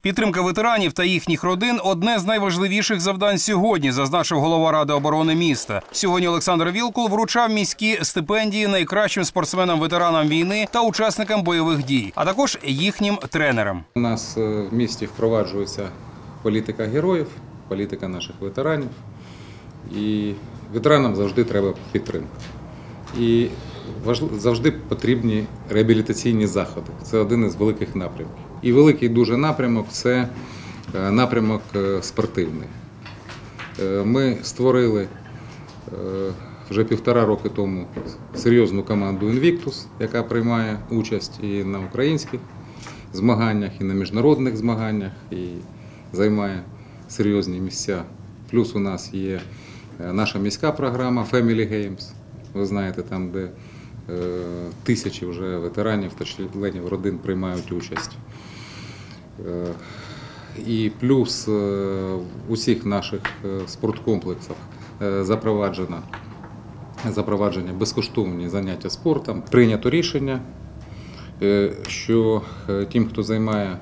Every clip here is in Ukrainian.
Підтримка ветеранів та їхніх родин – одне з найважливіших завдань сьогодні, зазначив голова Ради оборони міста. Сьогодні Олександр Вілкул вручав міські стипендії найкращим спортсменам-ветеранам війни та учасникам бойових дій, а також їхнім тренерам. У нас в місті впроваджується політика героїв, політика наших ветеранів. І ветеранам завжди треба підтримка. І завжди потрібні реабілітаційні заходи. Це один із великих напрямків. І великий дуже напрямок – це напрямок спортивний. Ми створили вже 1,5 роки тому серйозну команду «Інвіктус», яка приймає участь і на українських змаганнях, і на міжнародних змаганнях, і займає серйозні місця. Плюс у нас є наша міська програма «Family Games». Ви знаєте, там, де тисячі вже ветеранів та членів родин приймають участь. І плюс в усіх наших спорткомплексах запровадження безкоштовні заняття спортом. Прийнято рішення, що тим, хто займає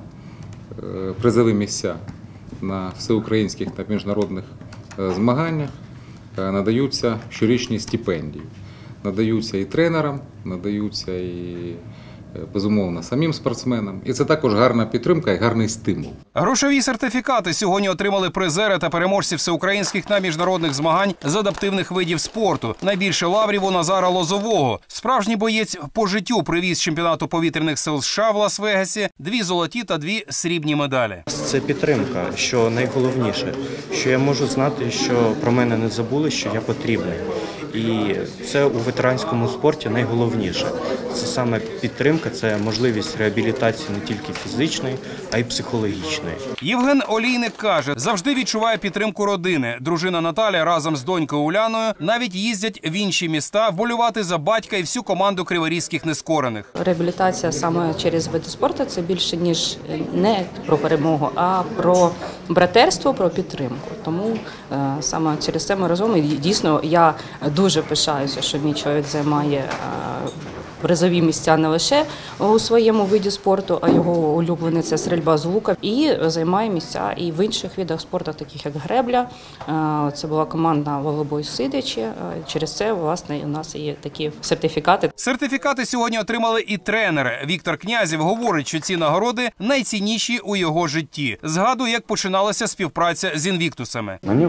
призові місця на всеукраїнських та міжнародних змаганнях, надаються щорічні стипендії. Надаються і тренерам, надаються і, безумовно, самим спортсменам. І це також гарна підтримка і гарний стимул. Грошові сертифікати сьогодні отримали призери та переможці всеукраїнських та міжнародних змагань з адаптивних видів спорту. Найбільше лаврів у Назара Лозового. Справжній боєць по життю привіз з чемпіонату повітряних сил США в Лас-Вегасі 2 золоті та 2 срібні медалі. Це підтримка, що найголовніше, що я можу знати, що про мене не забули, що я потрібний. І це у ветеранському спорті найголовніше. Це саме підтримка, це можливість реабілітації не тільки фізичної, а й психологічної. Євген Олійник каже, завжди відчуває підтримку родини. Дружина Наталя разом з донькою Уляною навіть їздять в інші міста вболювати за батька і всю команду криворізьких нескорених. Реабілітація саме через види спорту – це більше, ніж не про перемогу, а про братерство, про підтримку. Тому саме через це ми разом. І дійсно, я дуже пишаюся, що мій чоловік займає призові місця не лише у своєму виді спорту, а його улюблений – це стрільба з лука. І займає місця і в інших видах спорту, таких як гребля. Це була команда волейбол Сидичі. Через це, власне, у нас є такі сертифікати. Сертифікати сьогодні отримали і тренери. Віктор Князів говорить, що ці нагороди найцінніші у його житті. Згадує, як починалася співпраця з інвіктусами. Мене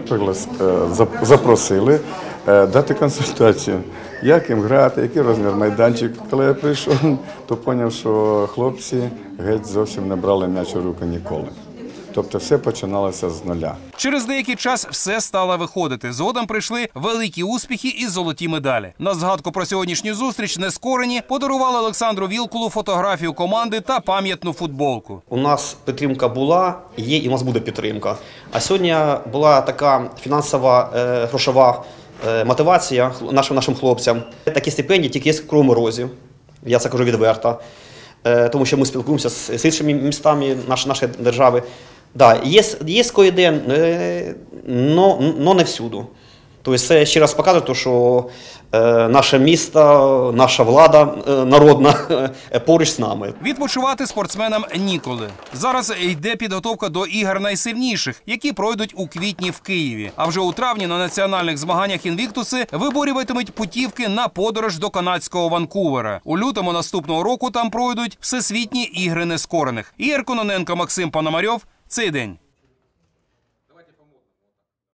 запросили дати консультацію, як їм грати, який розмір майданчик. Коли я прийшов, то зрозумів, що хлопці геть зовсім не брали м'яч у руки ніколи. Тобто все починалося з нуля. Через деякий час все стало виходити. Згодом прийшли великі успіхи і золоті медалі. На згадку про сьогоднішню зустріч нескорені подарували Олександру Вілкулу фотографію команди та пам'ятну футболку. У нас підтримка була, є і у нас буде підтримка. А сьогодні була така фінансова, грошова мотивація нашим хлопцям. Такі стипендії тільки є в Кривому Розі. Я це кажу відверто. Тому що ми спілкуємося з іншими містами нашої держави. Да, є кое-де, но не всюди. Тобто це ще раз показує, що наше місто, наша влада народна поруч з нами. Відпочивати спортсменам ніколи. Зараз йде підготовка до ігор найсильніших, які пройдуть у квітні в Києві. А вже у травні на національних змаганнях інвіктуси виборюватимуть путівки на подорож до канадського Ванкувера. У лютому наступного року там пройдуть Всесвітні ігри нескорених. Ігор Кононенко, Максим Пономарьов. Цей день.